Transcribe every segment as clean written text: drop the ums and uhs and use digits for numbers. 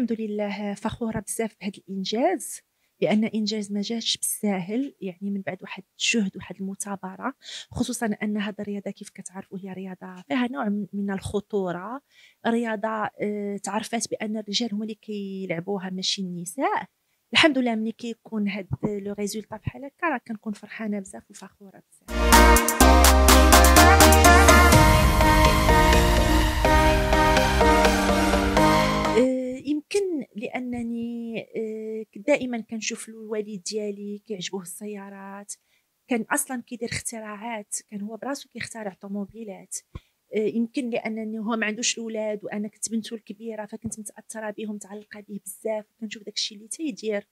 الحمد لله فخورة بزاف بهذا الإنجاز، لأن إنجاز ما جاش بالساهل، يعني من بعد واحد الجهد وواحد المثابرة، خصوصا أن هذه الرياضة كيف كتعرفوا هي رياضة فيها نوع من الخطورة، رياضة تعرفات بأن الرجال هما اللي كيلعبوها ماشي النساء. الحمد لله ملي كيكون هاد لو ريزولطا بحال هكا راه كنكون فرحانة بزاف وفخورة بزاف. يمكن لأنني دائما كنشوف الوالد ديالي كيعجبوه السيارات، كان أصلا كيدير اختراعات، كان هو براسو كيخترع طوموبيلات. يمكن لأنني هو ما عندوش الأولاد وأنا كنت بنته الكبيرة، فكنت متأثرة به ومتعلقة به بزاف، وكنشوف داكشي اللي تيدير،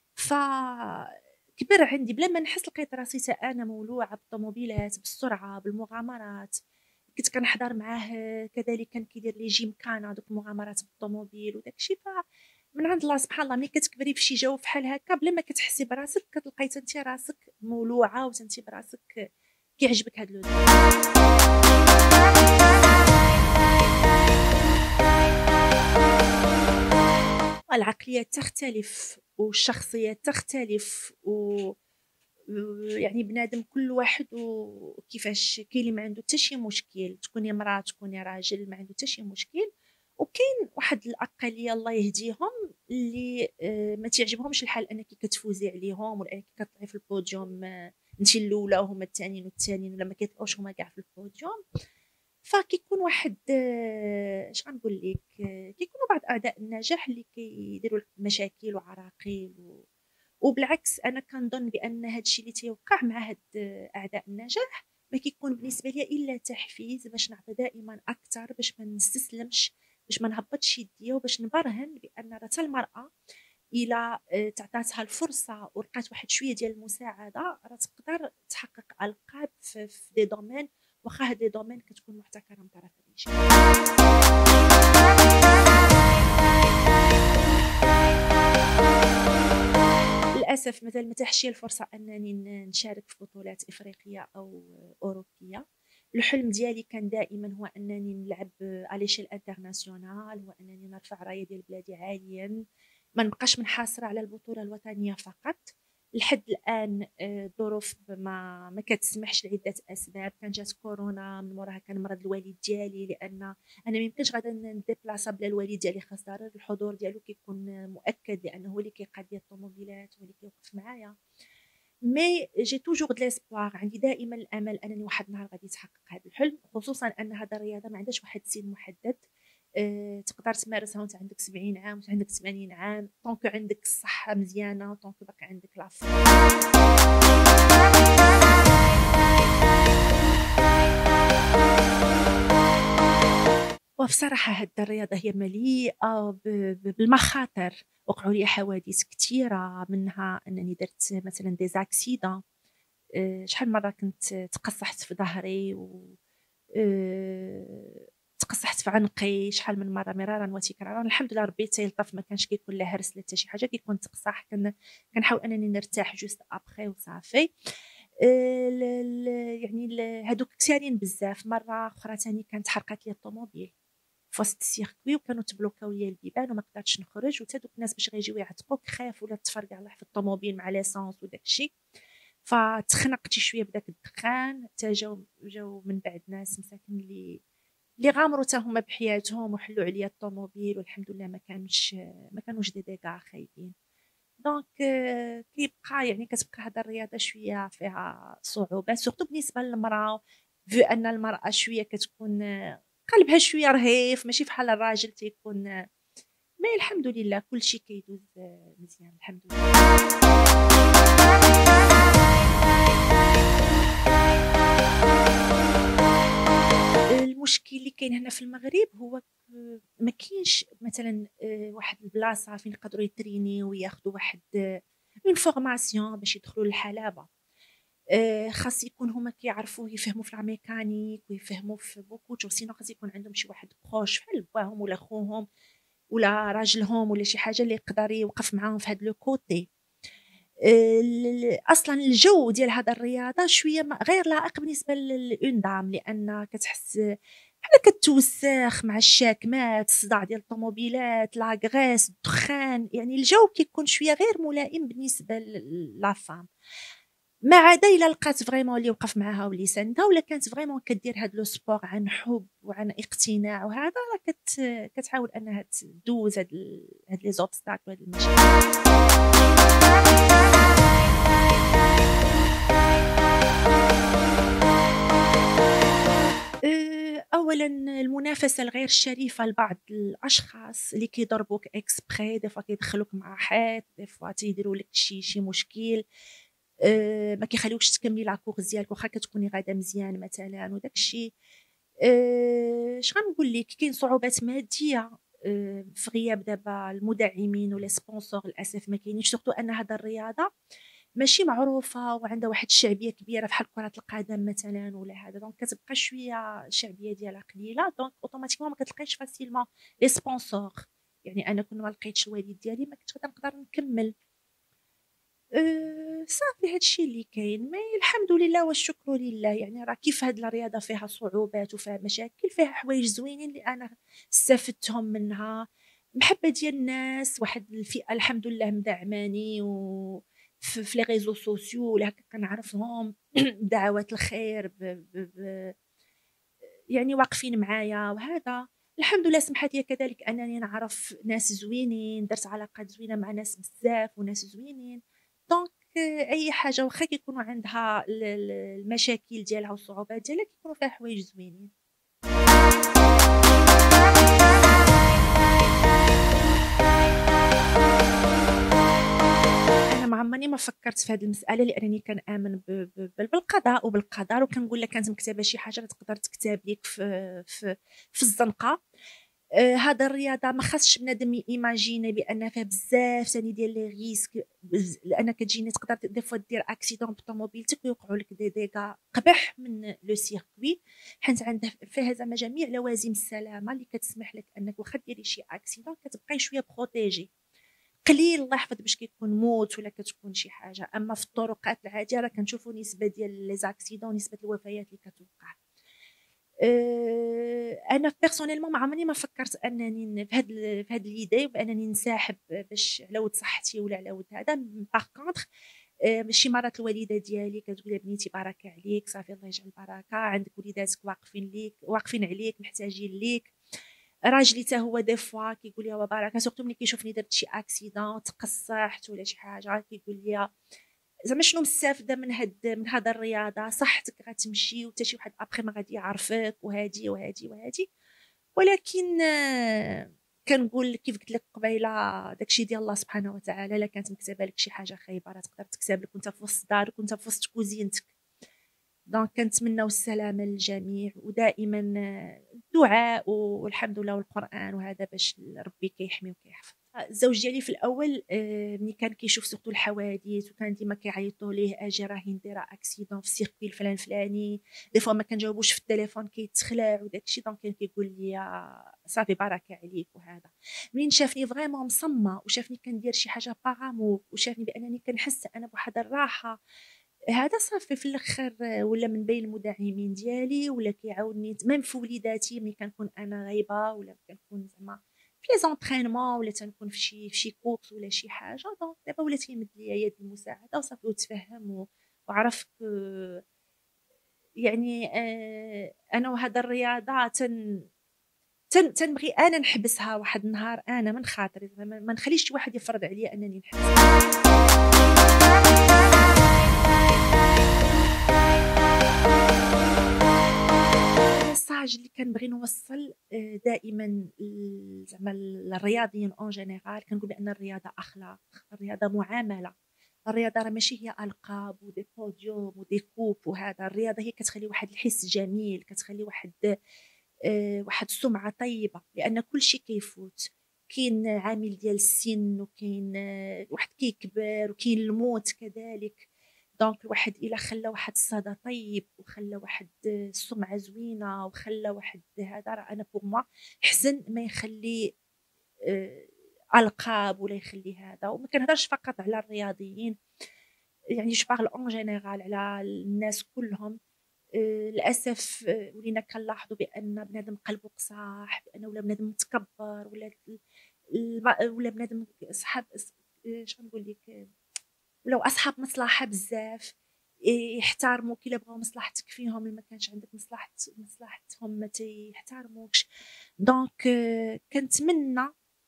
فكبر عندي بلا ما نحس، لقيت راسي أنا مولوعة بالطوموبيلات، بالسرعة، بالمغامرات. كنت كنحضر معاه كذلك، كان كيدير لي جيمكانا، دوك المغامرات بالطوموبيل وداكشي. من عند الله سبحان الله، ملي كتكبري في شي جو بحال هكا بلا ما كتحسي براسك، كتلقاي انت راسك مولوعه وانت براسك كيعجبك هاد لو. العقليات تختلف والشخصيات تختلف يعني بنادم كل واحد وكيفاش. كاين اللي ما عنده حتى شي مشكل، تكوني مراه تكوني راجل ما عنده حتى شي مشكل، وكاين واحد الاقليه الله يهديهم اللي ما تعجبهمش الحال انك كتفوزي عليهم ولا انك كتطلعي في البوديوم، انت الاولى وهما الثانيين والثانيين، ولا ما كيطلعوش هما كاع في البوديوم. فكيكون واحد اش غنقول لك، كيكونوا بعض اعداء النجاح اللي كيديروا لك مشاكل وعراقيل وبالعكس انا كنظن بان هذا الشيء اللي تيوقع مع هاد اعداء النجاح ما كيكون بالنسبه لي الا تحفيز باش نعطي دائما اكثر، باش ما نستسلمش، باش ما نهبطش يديا، وباش نبرهن بان راه حتى المراه الى تعطاتها الفرصه ولقات واحد شويه ديال المساعده راه تقدر تحقق القاب في دي دومين، واخا هاد لي دومين كتكون محتكره من طرف الرجال. للاسف مازال ما تاحش الفرصه انني نشارك في بطولات افريقيه او اوروبيه. الحلم ديالي كان دائما هو انني نلعب على شيل انترناسيونال، هو انني نرفع رايه ديال بلادي عاليا، ما نبقاش منحصره على البطوله الوطنيه فقط. لحد الان الظروف ما كتسمحش لعده اسباب، كان جات كورونا، من موراها كان مرض الوالد ديالي، لان انا ما يمكنش غادا نديبلاصا بلا الوالد ديالي، خاص ضروري الحضور ديالو كيكون مؤكد، لانه هو اللي كيقاد لي الطوموبيلات، هو اللي كيوقف معايا. مي جي توجور دو ليسبوار، عندي دائما الامل انني واحد النهار غادي يتحقق هذا الحلم، خصوصا ان هذا الرياضه ما عندهاش واحد السن محدد. تقدر تمارسها وانت عندك 70 عام، وانت عندك 80 عام، طونك عندك الصحه مزيانه، طونك باقي عندك لافور. وبصراحه هاد الرياضه هي مليئه بالمخاطر، وقعوا لي حوادث كثيره، منها انني درت مثلا دي زاكسيدون. شحال مره كنت تقصحت في ظهري و تقصحت في عنقي، شحال من مره مرارا وتكرارا. الحمد لله ربي تيلطف، ما كانش كيكون لا هرس لا حتى شي حاجه، كيكون تقصح كنحاول انني نرتاح جوست ابخي وصافي. يعني هادوك كثيرين بزاف. مره اخرى ثاني كانت حرقت لي الطوموبيل في وسط السيركوي، وكانوا تبلوكاو لي البيبان وما قدرتش نخرج، وتا دوك الناس باش غيجيو يعتقوك خاف ولا تفرقع الله في الطوموبيل مع ليسونس وداك الشيء. فتخنقت شويه بداك الدخان، حتى جاو من بعد ناس مساكن اللي غامروا حتى هما بحياتهم وحلوا عليا الطوموبيل، والحمد لله ما كانوش دي ديغا خايبين. دونك كيبقى يعني كتبقى هذا الرياضه شويه فيها صعوبات، سورتو بالنسبه للمراه، في ان المراه شويه كتكون قلبها شويه رهيف، ماشي بحال الراجل تيكون. مي الحمد لله كل شيء كيدوز مزيان الحمد لله. المشكل اللي كاين هنا في المغرب هو ما كاينش مثلا واحد البلاصه فين يقدروا يترينيو وياخذوا واحد اون فورماسيون باش يدخلوا للحلبه. خاص يكون هما كيعرفوا يفهموا في الميكانيك ويفهموا في بوكو تو، سينو خاص يكون عندهم شي واحد بروش بحال باهم ولا خوهم ولا راجلهم ولا شي حاجه اللي يقدر يوقف معاهم في هذا لو كوتي. اصلا الجو ديال هذا الرياضه شويه غير لائق بالنسبه للأون دام، لان كتحس بحال كتوسخ مع الشاكمات، الصداع ديال الطوموبيلات، لا غريس، الدخان، يعني الجو كيكون شويه غير ملائم بالنسبه لا فام. ما عدا الا لقات فريمون اللي وقف معاها واللي ساندها، ولا كانت فريمون كدير هاد لو سبور عن حب وعن اقتناع وهذا، راه كتحاول انها تدوز هاد لي زوبستاكل وهاد المشاكل. أولًا المنافسة الغير شريفة لبعض الأشخاص اللي كيضربوك exprès، des fois كيدخلوك مع حيط، des fois تيديروا لك شي مشكل، ما كيخليوكش تكملي لا course ديالك واخا كتكوني غادا مزيان مثلًا وداك الشي. اش غنقول لِك، كاين صعوبات مادية في غياب دابا المدعمين و les sponsors للأسف ما كاينينش، surtout أن هاد الرياضة ماشي معروفة وعندها واحد الشعبية كبيرة بحال كرة القدم مثلًا ولا هذا، دونك كتبقى شوية الشعبية ديالها قليلة، دونك أوتوماتيكمون ما كتلقايش فاسيلمون لي sponsors. يعني أنا كون ما لقيتش الوالد ديالي ما كنتش غادا نقدر نكمّل. صافي هاد الشي اللي كاين، مي الحمد لله والشكر لله، يعني راه كيف هاد الرياضة فيها صعوبات وفيها مشاكل، فيها حوايج زوينين اللي أنا استفدتهم منها. محبة ديال الناس، واحد الفئة الحمد لله مدعماني في لي réseaux sociaux ولا هكا كنعرفهم بدعوات الخير ب يعني واقفين معايا وهذا. الحمد لله سمحت لي كذلك أنني نعرف ناس زوينين، درت علاقات زوينة مع ناس بزاف وناس زوينين. دونك أي حاجة واخا كيكونوا عندها المشاكل ديالها والصعوبات ديالها، كيكونوا فيها حوايج زوينين. أنا ما عمرني ما فكرت في هذه المسألة، لأنني كنآمن بالقضاء وبالقدر، وكنقول لك كانت مكتبة شي حاجة تقدر تكتب لك في الزنقة. هاد الرياضة ما خاصش بنادم ييماجيني بأن فيها بزاف ثاني ديال لي ريسك، لأن كتجيني تقدر دي فوا دير أكسيدون بطوموبيلتك ويوقعوا لك دي ديغا قبح من لو سيركوي، حيت عندها فيها زعما جميع لوازم السلامة اللي كتسمح لك أنك واخا ديري شي أكسيدون كتبقاي شوية بروتيجي. قليل الله يحفظ باش كيكون موت ولا كتكون شي حاجة، أما في الطرقات العادية راه كنشوفوا نسبة ديال لي زاكسيدون، نسبة الوفيات اللي كتوقع. أنا بيرسونيلمون ما عمرني ما فكرت أنني في هاد ليدي بأنني نساحب باش على ود صحتي ولا على ود هذا. باغ كونطخ شي مرات الوالدة ديالي كتقول لي بنيتي بارك عليك، صافي الله يجعل البركة، عندك وليداتك واقفين عليك محتاجين ليك. راجلي حتى هو دي فوا كيقول لي بركة، سورتو ملي كيشوفني درت شي اكسيدون تقصحت ولا شي حاجة، كيقول لي زعما شنو مستافده من هاد الرياضه، صحتك غتمشي وحتى شي واحد ابخي ما غادي يعرفك وهادي وهادي وهادي. ولكن كنقول كيف قلت لك قبيله، داكشي ديال الله سبحانه وتعالى، الا كانت مكتبه لك شي حاجه خايبه راه تقدر تكتب لك وانت في وسط دارك وانت في وسط كوزينتك. دونك كنتمناو السلامه للجميع، ودائما الدعاء والحمد لله والقران وهذا باش ربي كيحمي وكيحفظ. الزوج ديالي في الاول ملي كان كيشوف سورتو الحوادث وكان ديما كيعيطوا ليه اجي راه ندير اكسيدون في السيركوي الفلان الفلاني، دي فوا ما كنجاوبوش في التليفون كيتخلع وداكشي، دونك كان كيقول لي صافي بركه عليك وهذا. منين شافني فريمون مصمه وشافني كندير شي حاجه بارامور وشافني بانني كنحس انا بواحد الراحه، هذا صافي في الاخر ولا من بين المدعمين ديالي، ولا كيعاونني ميم في وليداتي ملي كنكون انا غايبه ولا كنكون زعما في لي زونطرينمون ولا تنكون في شي كورس ولا شي حاجه. دونك دابا ولا تيمد ليا يد المساعده وصافي وتفهم وعرف يعني انا وهذا الرياضه تنبغي انا نحبسها واحد النهار، انا من خاطري ما نخليش شي واحد يفرض عليا انني نحبسها. الميساج اللي كنبغي نوصل دائما زعما الرياضيين اون جينيرال، كنقول بان الرياضه اخلاق، الرياضه معامله، الرياضه راه ماشي هي القاب ودي بوديوم ودي كوب وهذا. الرياضه هي كتخلي واحد الحس جميل، كتخلي واحد السمعه طيبه، لان كل شيء كيفوت. كاين عامل ديال السن، وكاين واحد كيكبر، وكاين الموت كذلك. دونك الواحد الا خلى واحد الصدى طيب وخلى واحد السمعه زوينه وخلى واحد هذا، راه انا بوغ موا حسن ما يخلي القاب ولا يخلي هذا. وما كنهضرش فقط على الرياضيين، يعني جو بارل اون جينيرال على الناس كلهم. للاسف ولينا كنلاحظوا بان بنادم قلبه قصاح، بان ولا بنادم متكبر، ولا بنادم صحاب شنو نقول لك، ولو اصحاب مصلحه بزاف، يحترموك الا بغاو مصلحتك فيهم، ما كانش عندك مصلحتهم ما تيحترموكش. دونك كنتمنى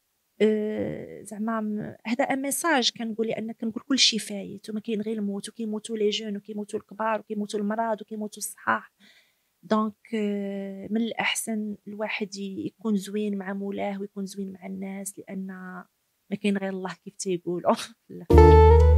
زعما هذا ان ميساج كنقول، لان كنقول كلشي فايت وما كاين غير الموت، وكيموتوا لي جون وكيموتوا الكبار وكيموتوا المرض وكيموتوا الصحاح. دونك من الاحسن الواحد يكون زوين مع مولاه ويكون زوين مع الناس، لان ما كاين غير الله كيف تيقولوا.